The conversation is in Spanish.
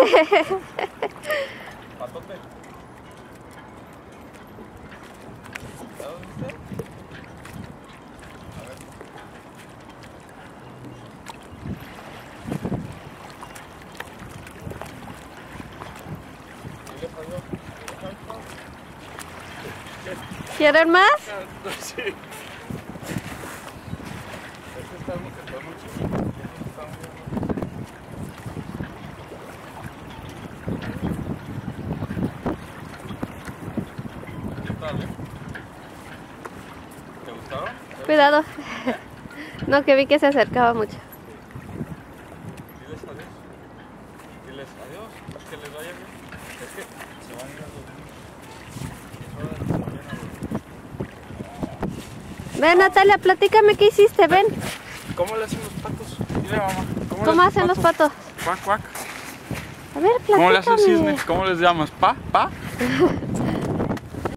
Patote. ¿A dónde está? A ver. ¿Quieren más? Sí. Este está muy chiquito. ¿Qué tal, ¿Te gustaron? Cuidado. No, que vi que se acercaba mucho. Diles adiós. Diles adiós. Es que les vaya bien. Es que se van a ir a dormir. Ven, Natalia, platícame qué hiciste, ven. ¿Cómo le hacen los patos? Dile, mamá. ¿Cómo hacen los patos? Cuac, cuac. A ver, platícame. ¿Cómo le hace el cisne? ¿Cómo les llamas? ¿Pa? ¿Pa?